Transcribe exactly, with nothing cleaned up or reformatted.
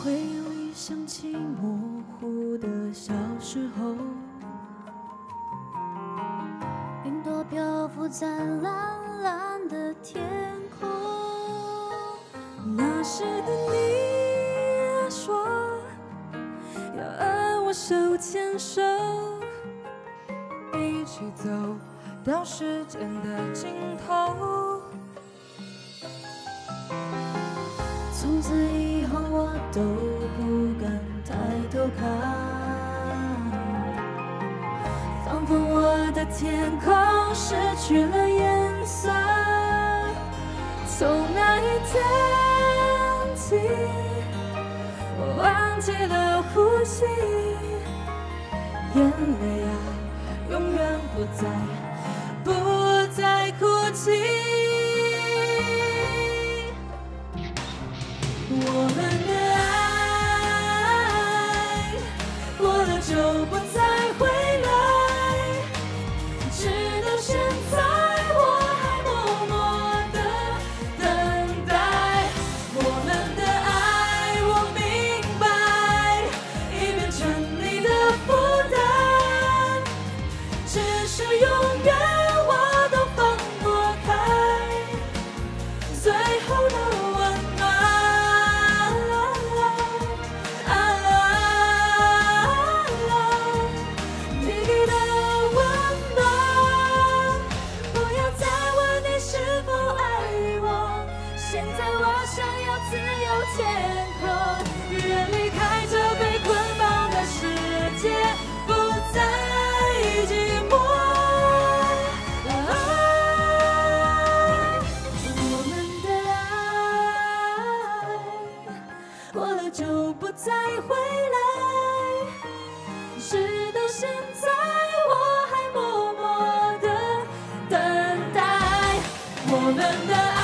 回忆里想起模糊的小时候，云朵漂浮在蓝蓝的天空。那时的你说要和我手牵手， 一起走到时间的尽头。 从此以后我都不敢抬头看，仿佛我的天空失去了颜色。从那一天起，我忘记了呼吸，眼泪啊，永远不再不再哭泣。我们的爱过了就不再回来，直到现在我还默默地等待。我们的爱我明白，已变成你的负担，只是永远我都放不开最后的温暖。现在我想要自由天空，远离开这被捆绑的世界，不再寂寞。啊，我们的爱过了就不再回来，直到现在我还默默地等待。我们的爱。